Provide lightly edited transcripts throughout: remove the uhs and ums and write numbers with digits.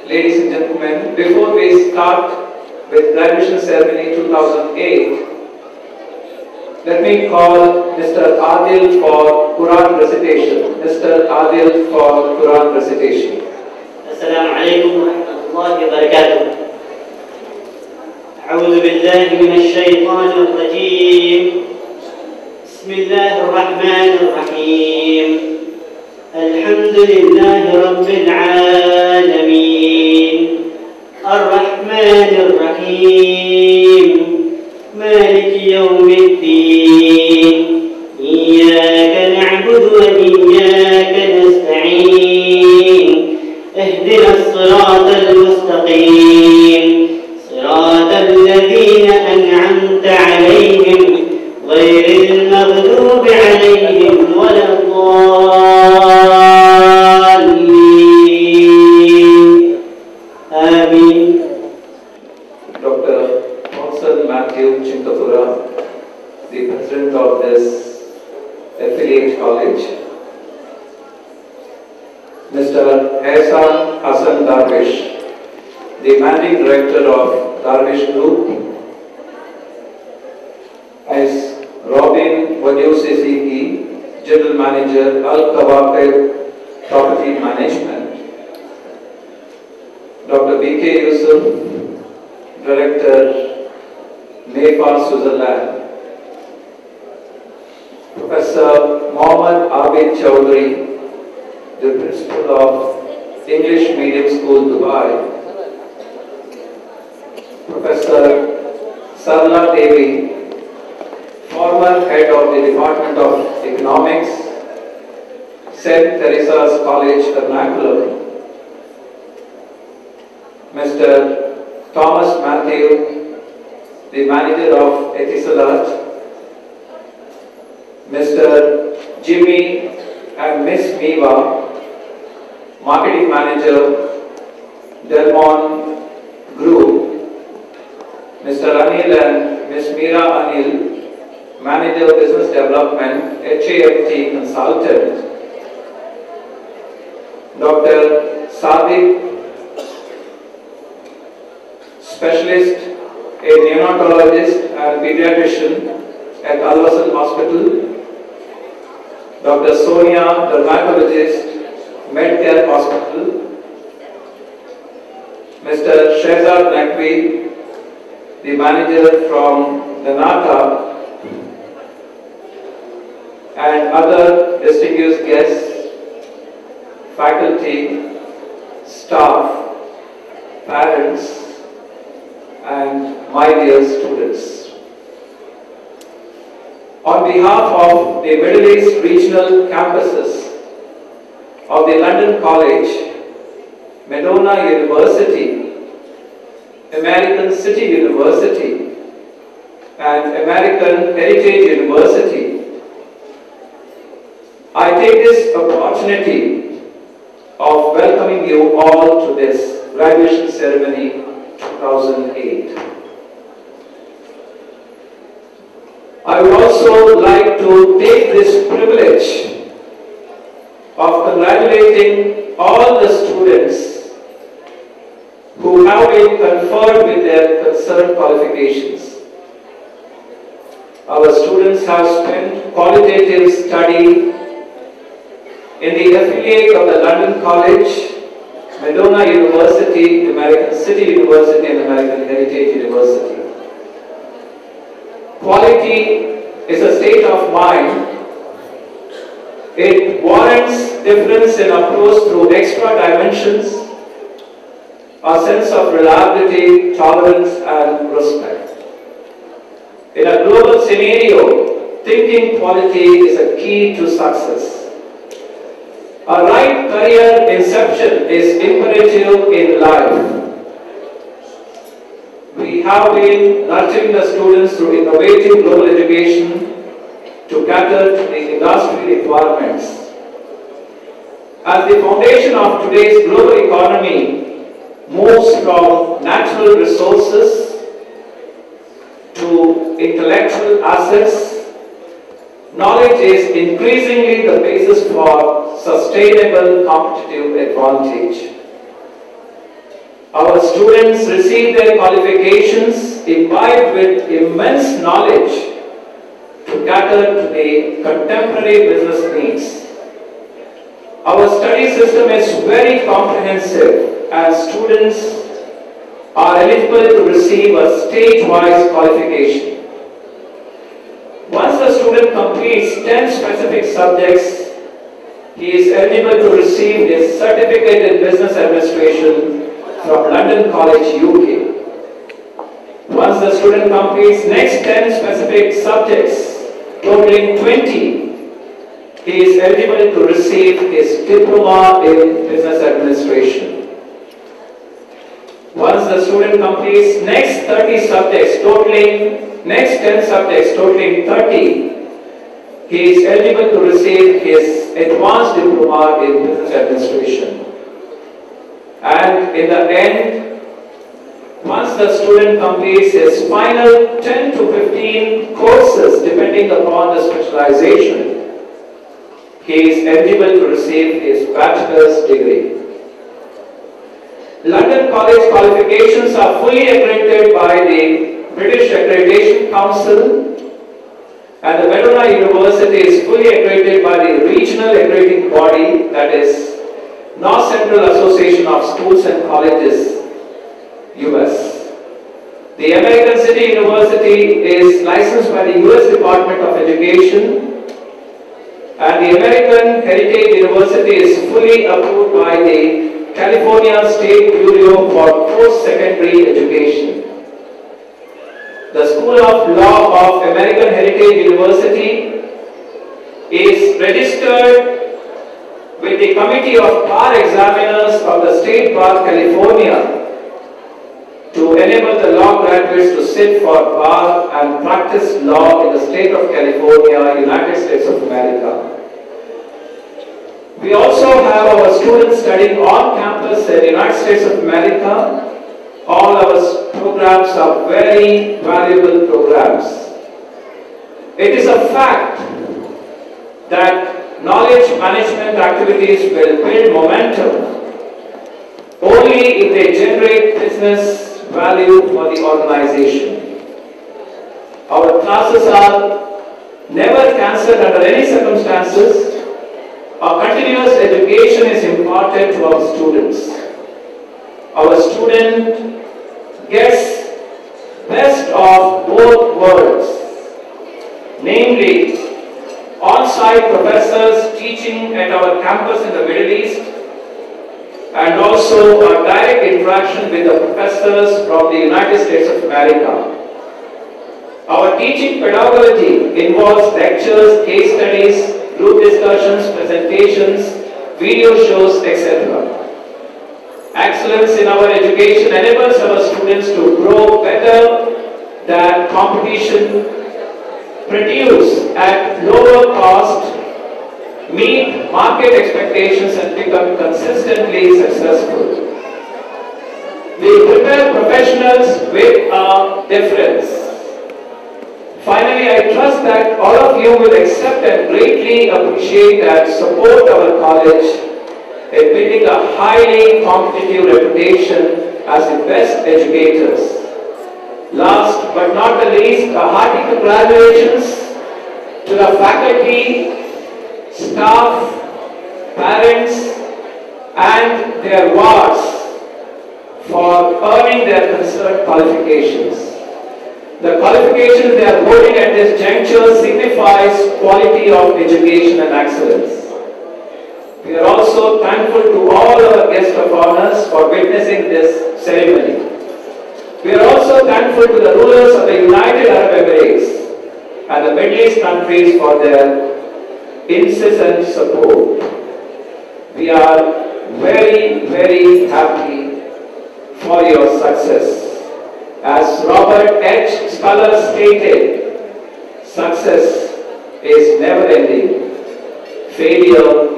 Ladies and gentlemen, before we start with graduation ceremony 2008, let me call Mr. Adil for Quran recitation. Mr. Adil for Quran recitation. Assalamu alaikum wa rahmatullahi wa barakatuh. أعوذ بالله من الشيطان الرجيم. بسم الله الرحمن الرحيم. الحمد لله رب العالمين. الرحمن الرحيم. مالك يوم الدين. إياك نعبد وإياك نستعين. اهدنا الصراط المستقيم. صراط الذين أنعمت عليهم غير المغضوب عليهم ولا الضالين. آمين. Dr. Paulson Mathew Chunkapura, the president of this affiliate college. Mr. Ehsan Hassan Darwish, the managing director of Darwish Group. As Robin Wadiusisi, general manager, Kaup Property Management. Dr. B.K. Yusuf, director, Nepal, Switzerland. Professor Mohamed Abid Chowdhury, the principal of English Medium School, Dubai. Professor Sarla Devi, former head of the Department of Economics, St. Teresa's College, Ernakulam. Mr. Thomas Matthew, the manager of Etisalat. Mr. Jimmy and Miss Miva, marketing manager, Delmon Group. Mr. Anil and Miss Meera Anil, manager of business development, HAFT consultant. Dr. Sadiq, specialist, a neonatologist and pediatrician at Al-Wasl Hospital. Dr. Sonia, dermatologist, Medcare Hospital. Mr. Shehzad Naqvi, the manager from the NATA, and other distinguished guests, faculty, staff, parents, and my dear students. On behalf of the Middle East regional campuses of the London College, Madonna University, American City University, and American Heritage University, I take this opportunity of welcoming you all to this graduation ceremony 2008. I would also like to take this privilege of congratulating all the students who have been conferred with their concerned qualifications. Our students have spent qualitative study in the affiliate of the London College, Madonna University, American City University, and American Heritage University. Quality is a state of mind. It warrants difference in approach through extra dimensions, a sense of reliability, tolerance, and respect. In a global scenario, thinking quality is a key to success. A right career inception is imperative in life. We have been nurturing the students through innovative global education to cater to the industry requirements. As the foundation of today's global economy moves from natural resources to intellectual assets, knowledge is increasingly the basis for sustainable competitive advantage. Our students receive their qualifications imbibed with immense knowledge to cater to the contemporary business needs. Our study system is very comprehensive and students are eligible to receive a stage-wise qualification. Once the student completes 10 specific subjects, he is eligible to receive his certificate in business administration from London College, UK. Once the student completes next 10 specific subjects, totaling 20, he is eligible to receive his diploma in business administration. Once the student completes next 30 subjects, next 10 subjects totaling 30, he is eligible to receive his advanced diploma in business administration. And in the end, once the student completes his final 10 to 15 courses, depending upon the specialization, he is eligible to receive his bachelor's degree. London College qualifications are fully accredited by the British Accreditation Council, and the Madonna University is fully accredited by the regional accrediting body, that is North Central Association of Schools and Colleges, US. The American City University is licensed by the US Department of Education, and the American Heritage University is fully approved by the California State Bureau for Post-Secondary Education. The School of Law of American Heritage University is registered with the Committee of Bar Examiners of the State Bar, California, to enable the law graduates to sit for bar and practice law in the state of California, United States of America. We also have our students studying on campus in the United States of America. All our programs are very valuable programs. It is a fact that knowledge management activities will build momentum only if they generate business value for the organization. Our classes are never cancelled under any circumstances. Our continuous education is imparted to our students. Our student gets best of both worlds, namely on-site professors teaching at our campus in the Middle East, and also a direct interaction with the professors from the United States of America. Our teaching pedagogy involves lectures, case studies, group discussions, presentations, video shows, etc. Excellence in our education enables our students to grow better than competition, produce at lower cost, meet market expectations, and become consistently successful. We prepare professionals with a difference. Finally, I trust that all of you will accept and greatly appreciate and support our college in building a highly competitive reputation as the best educators. Last but not the least, a hearty congratulations to the faculty, staff, parents, and their wards for earning their concerned qualifications. The qualifications they are holding at this juncture signifies quality of education and excellence. We are also thankful to all our guests of honors for witnessing this ceremony. We are also thankful to the rulers of the United Arab Emirates and the Middle East countries for their incessant support. We are very, very happy for your success. As Robert H. Sculler stated, success is never ending. Failure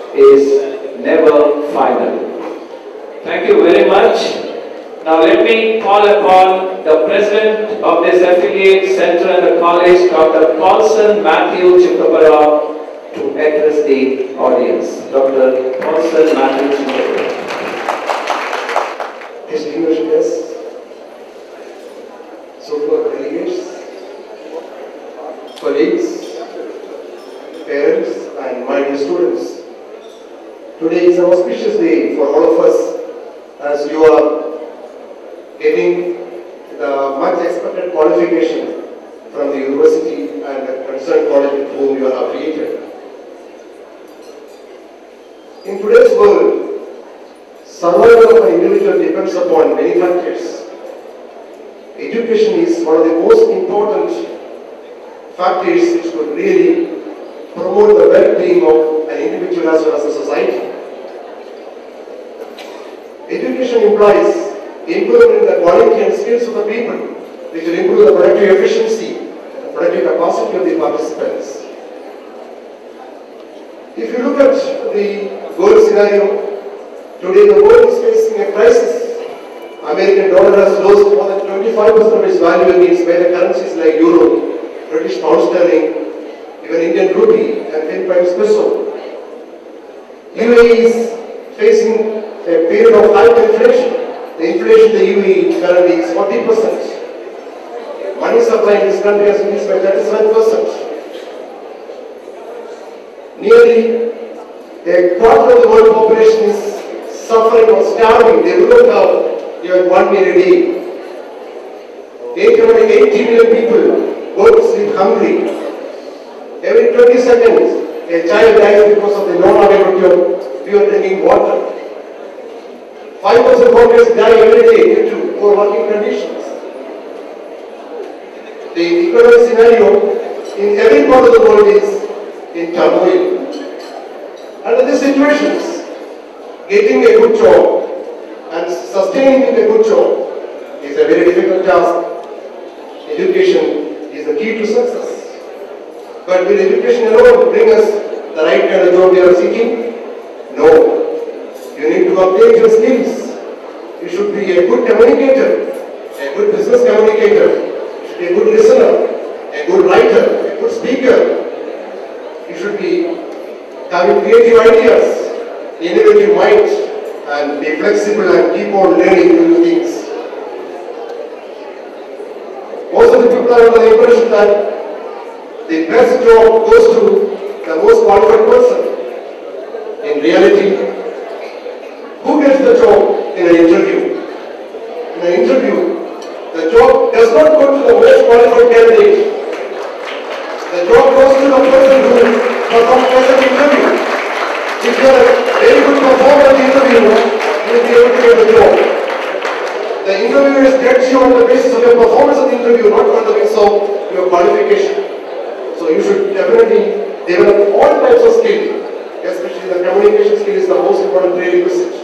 is never final. Thank you very much. Now let me call upon the President of this affiliate center and the college, Dr. Paulson Mathew Chunkapura, to address the audience. Dr. Paulson Mathew Chunkapura. Today is an auspicious day for all of us as you are getting the much expected qualification from the university and the concerned college with whom you are affiliated. In today's world, survival of an individual depends upon many factors. Education is one of the most important factors which could really promote the well-being of an individual as well as a society. Education implies improvement in the quality and skills of the people, which will improve the productive efficiency and productive capacity of the participants. If you look at the world scenario, today the world is facing a crisis. American dollar has lost more than 25% of its value against major currencies like euro, British pound sterling, even Indian rupee and Philippines peso. UAE is facing a period of high inflation. The inflation in the UAE currently is 40%. Money supply in this country has increased by 37%. Nearly a quarter of the world population is suffering or starving. They do not have even 1 meal a day. 880 million people go to sleep hungry. Every 20 seconds, a child dies because of the non-availability of pure drinking water. 5,000 workers die every day due to poor working conditions. The economic scenario in every part of the world is in turmoil. Under these situations, getting a good job and sustaining a good job is a very difficult task. Education is the key to success. But will education alone bring us the right kind of job we are seeking? No. You need to update your skills. You should be a good communicator, a good business communicator, you should be a good listener, a good writer, a good speaker. You should be having creative ideas, innovative mind, and be flexible and keep on learning new things. Most of the people are under the impression that the best job goes to the most qualified person. In reality, who gets the job in an interview? In an interview, the job does not go to the most qualified candidate. The job goes to the person who performs best at the interview. If you are a very good performer in the interview, you will be able to get the job. The interviewers judge you on the basis of your performance in the interview, not on the basis of your qualification. So you should definitely develop all types of skills, especially the communication skill is the most important prerequisite.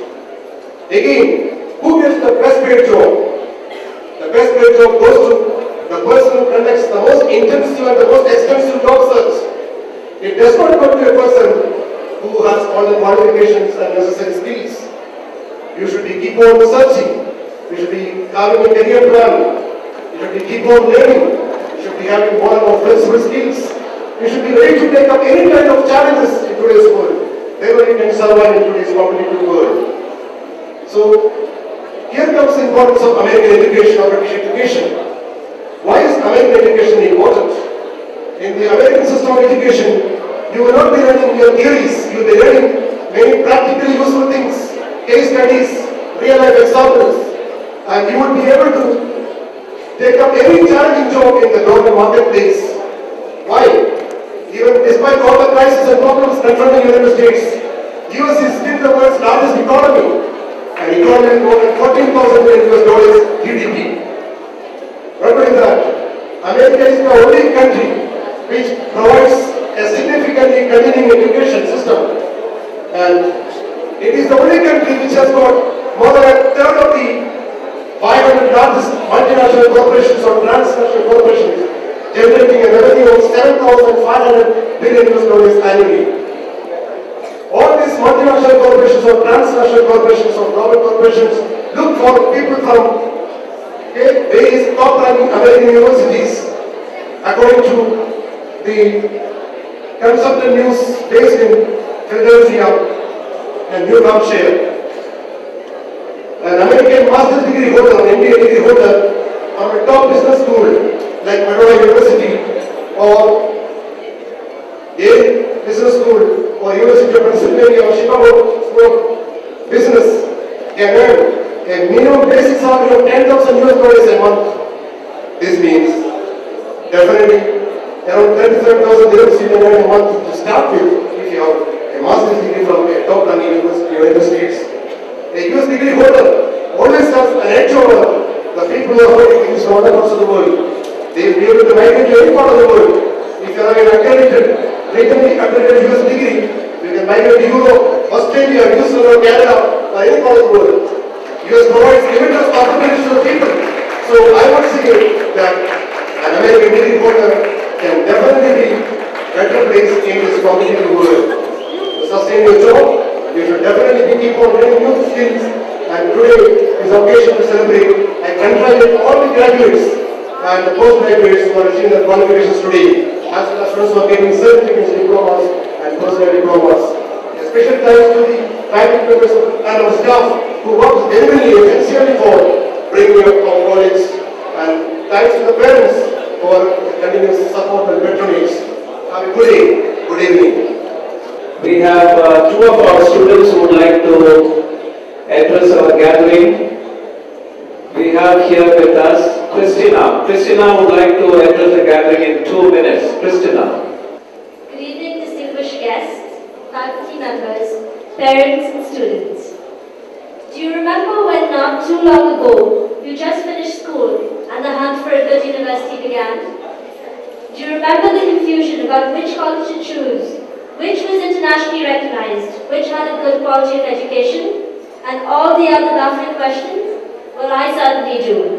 Again, who gets the best paid job? The best paid job goes to the person who conducts the most intensive and the most extensive job search. It does not go to a person who has all the qualifications and necessary skills. You should be keep on searching. You should be having a career plan. You should be keep on learning. You should be having more and more flexible skills. You should be ready to take up any kind of challenges in today's world. Therefore, you can survive in today's competitive world. So, here comes the importance of American education or British education. Why is American education important? In the American system of education, you will not be learning your theories, you will be learning many practically useful things, case studies, real life examples, and you will be able to take up any challenging job in the global marketplace. Why? Even despite all the crises and problems confronting the United States, US is still the world's largest economy. An economy with more than $14,000 billion GDP. Not only that, America is the only country which provides a significantly continuing education system. And it is the only country which has got more than a third of the 500 largest multinational corporations or transnational corporations, generating a revenue of $7,500 billion annually. All these multinational corporations or transnational corporations or global corporations look for people from various top-ranking American universities. According to the consultant news based in Philadelphia and New Hampshire, an American master's degree holder, an MBA degree holder from a top business school like Madonna University or Yale Business School or University of Pennsylvania or Chicago work business can earn a minimum basic salary of 10,000 US dollars a month. This means definitely around 37,000 dirhams you can earn a month to start with if you have a master's degree from a top ranking university or United States. A US degree holder always has an edge over the people who are holding degrees from other parts of the world. They will be able to migrate to any part of the world. If you have an accredited, recently accredited US degree, you can migrate to Europe, Australia, New Zealand, Canada, or any part of the world. US provides limitless possibilities to the people. So I would say that an American degree holder can definitely be better placed in this competitive world. To sustain your job, you should definitely keep on learning new skills. And today is occasion to celebrate and congratulate all the graduates and the postgraduates who are achieving their qualifications today, as well as students who are getting certificates, diplomas, and postgraduate diplomas. A special thanks to the faculty members and our staff who worked genuinely essentially for bringing up our college, and thanks to the parents for continuous support and patronage. Have a good day, good evening. We have two of our students who would like to address our gathering. We have here with us Christina. Christina would like to address the gathering in 2 minutes. Christina. Good evening, distinguished guests, faculty members, parents and students. Do you remember when not too long ago you just finished school and the hunt for a good university began? Do you remember the confusion about which college to choose, which was internationally recognized, which had a good quality of education, and all the other baffling questions? Well, I certainly do.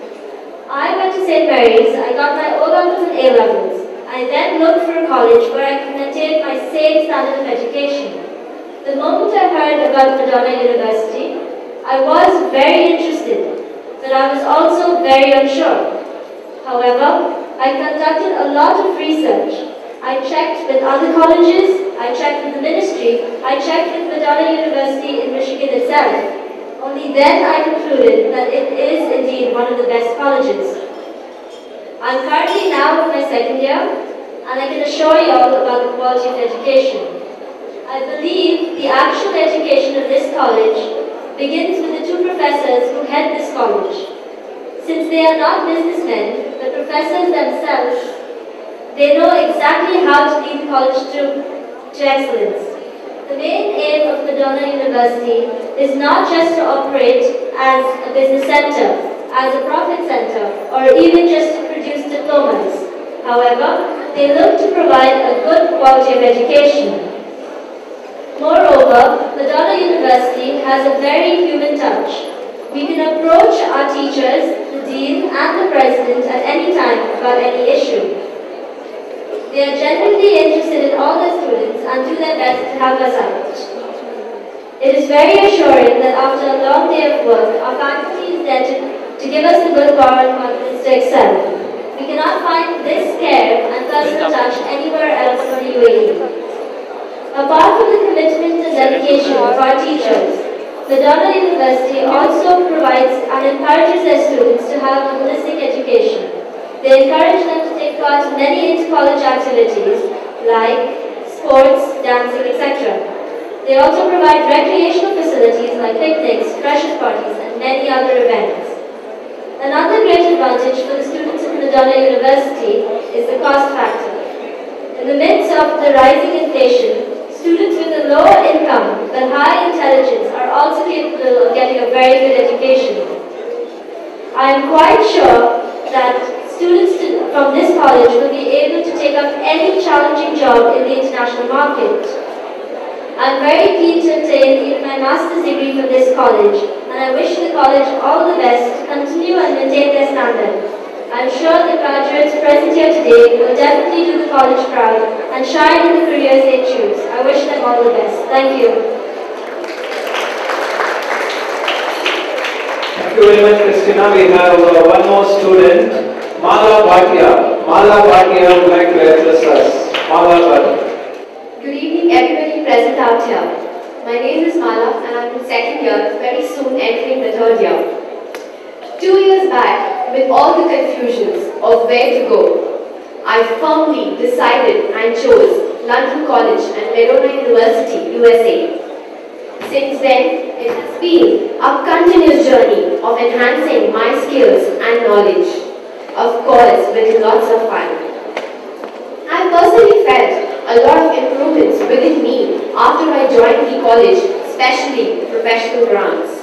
I went to St. Mary's, I got my O-levels and A-levels. I then looked for a college where I could maintain my same standard of education. The moment I heard about Madonna University, I was very interested, but I was also very unsure. However, I conducted a lot of research. I checked with other colleges, I checked with the ministry, I checked with Madonna University in Michigan itself. Only then I concluded that it is indeed one of the best colleges. I'm currently now in my second year, and I can assure you all about the quality of education. I believe the actual education of this college begins with the two professors who head this college. Since they are not businessmen, the professors themselves, they know exactly how to lead the college to excellence. The main aim of Madonna University is not just to operate as a business center, as a profit center, or even just to produce diplomas. However, they look to provide a good quality of education. Moreover, Madonna University has a very human touch. We can approach our teachers, the dean, and the president at any time about any issue. They are genuinely interested in all their students and do their best to help us out. It is very assuring that after a long day of work, our faculty is there to give us the good moral confidence to excel. We cannot find this care and personal touch anywhere else in the UAE. Apart from the commitment and dedication of our teachers, Madonna University also provides and encourages their students to have a holistic education. They encourage them to take part in many inter-college activities like sports, dancing, etc. They also provide recreational facilities like picnics, freshers parties, and many other events. Another great advantage for the students at Madonna University is the cost factor. In the midst of the rising inflation, students with a lower income but high intelligence are also capable of getting a very good education. I am quite sure that students from this college will be able to take up any challenging job in the international market. I am very keen to obtain even my master's degree from this college, and I wish the college all the best to continue and maintain their standard. I am sure the graduates present here today will definitely do the college proud and shine in the careers they choose. I wish them all the best. Thank you. Thank you very much, Christina. We have one more student. Mala Bhatia. Mala Bhatia would like to address us. Mala Bhatia. Good evening everybody present out here. My name is Mala and I'm in second year, very soon entering the third year. 2 years back, with all the confusions of where to go, I firmly decided and chose London College and Madonna University, USA. Since then, it has been a continuous journey of enhancing my skills and knowledge, of course with lots of fun. I personally felt a lot of improvements within me after I joined the college, especially professional grants.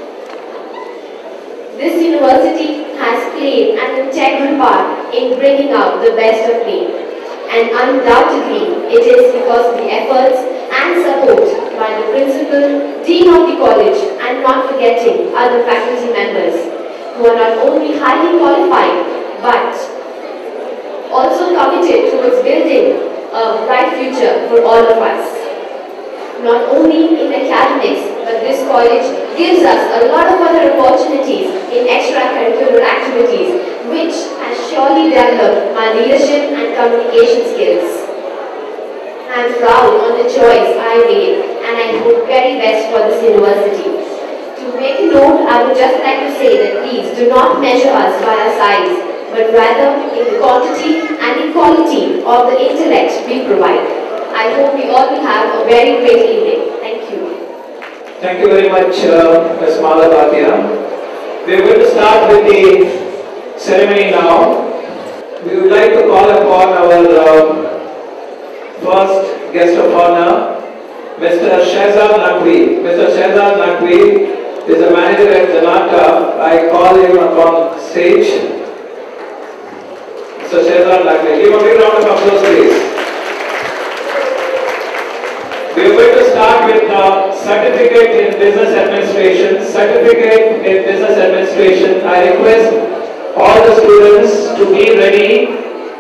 This university has played an integral part in bringing out the best of me, and undoubtedly it is because of the efforts and support by the principal, dean of the college, and not forgetting other faculty members who are not only highly qualified but also committed towards building a bright future for all of us. Not only in academics, but this college gives us a lot of other opportunities in extracurricular activities, which has surely developed my leadership and communication skills. I am proud on the choice I made, and I hope very best for this university. To make a note, I would just like to say that please do not measure us by our size, but rather in the quantity and the quality of the intellect we provide. I hope we all will have a very great evening. Thank you. Thank you very much, Ms. Mala Bhatia. We are going to start with the ceremony now. We would like to call upon our first guest of honor, Mr. Shehzad Naqvi. Mr. Shehzad Naqvi is a manager at Zanata. I call him upon stage. Mr. Shehzad Naqvi. Give a big round of applause, please. We are going to start with Certificate in Business Administration. Certificate in Business Administration. I request all the students to be ready.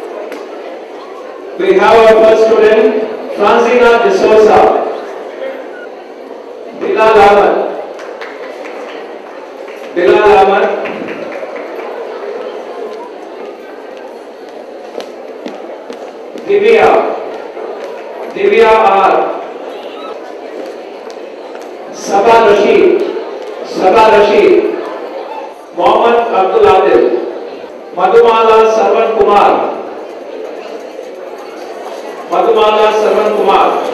We have our first student, Francina De Souza. Bilal Ahmed. Bilal Ahmed. Divya R. Sabah Rashid, Mohammad Abdul Adil, Madhumala Sarvan Kumar,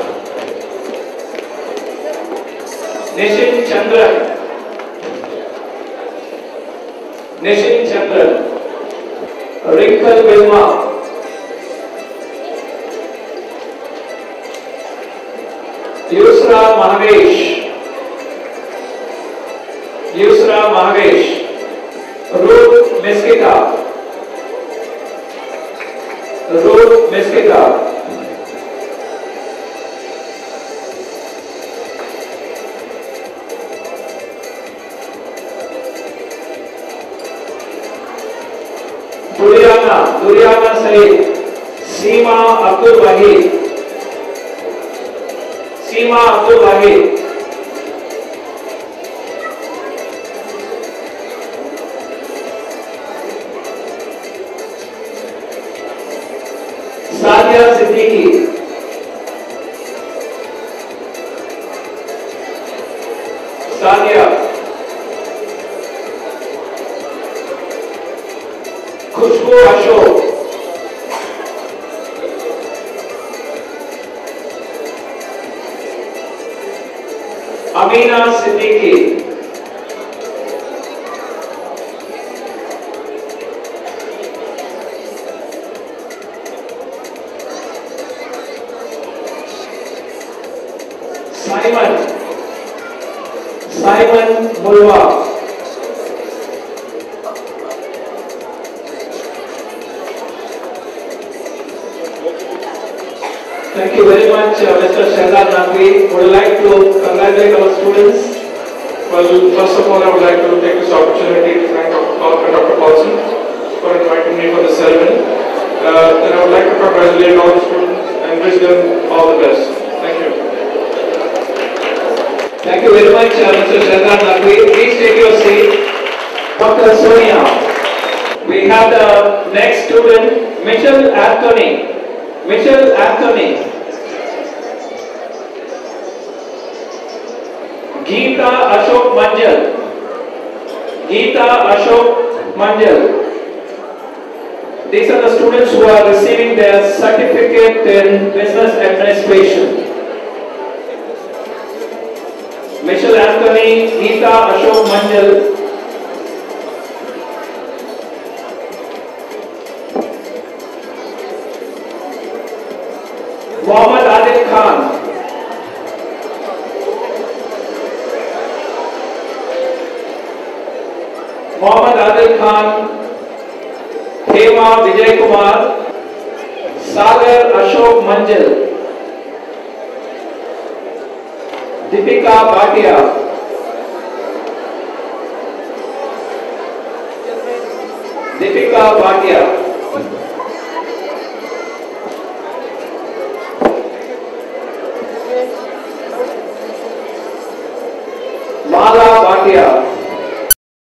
Nishin Chandran, Rinkal Vilma, Yusra Mahavesh, Ruth Meskita, Duriana Saeed, Seema Abdul Wahid, Sadia Siddiqui, Khushbu Ashok, Amina Siddiqui, Simon Mulwa, thank you very much, Mr. Shehzad Naqvi. Would like to congratulate our students. Well, first of all, I would like to take this opportunity to thank Dr. Paulson for inviting me for this ceremony. Then I would like to congratulate all the students and wish them all the best. Thank you. Thank you very much, Mr. Shehzad Naqvi. Please take your seat. Dr. Sonia. We have the next student, Mitchell Anthony. Geeta Ashok Manjal. These are the students who are receiving their certificate in business administration. Anthony Geeta Ashok Manjal, Mohammad Adil Khan, Mohammad Adil Khan, Hema Vijay Kumar, Sagar Ashok Manjal, Deepika Bhatia, Deepika Bhatia,